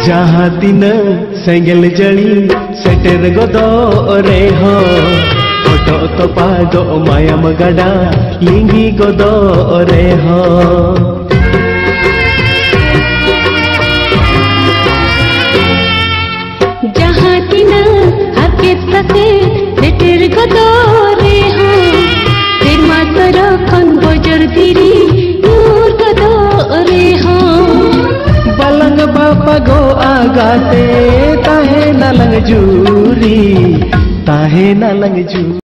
जहाँ दिन सेंगल जड़ी सेटेर गदो रे हो फोटो तो पागो मायाम गड़ा लिंगी गदो रे हो जहाँ दिन हाके सके सेटेर गदो रे हो तेर मातर कन बजर दिरी दूर गदो रे हो बलंग बापा गो आगाते ताहे नलंग जूरी ताहे नलंग जूरी।